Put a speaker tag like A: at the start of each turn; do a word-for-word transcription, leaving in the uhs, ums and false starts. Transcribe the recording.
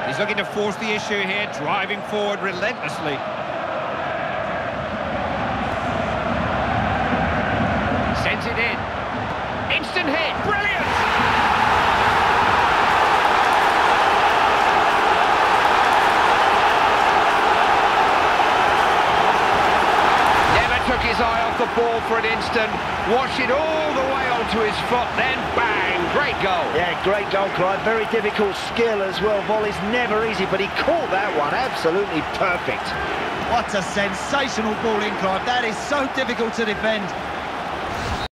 A: He's looking to force the issue here, driving forward relentlessly. Sends it in. Instant hit. Brilliant! Never took his eye off the ball for an instant. Watched it all the way onto his foot, then bang! Great goal.
B: Yeah, great goal, Clive. Very difficult skill as well. Volley's never easy, but he caught that one. Absolutely perfect.
C: What a sensational ball in, Clive. That is so difficult to defend.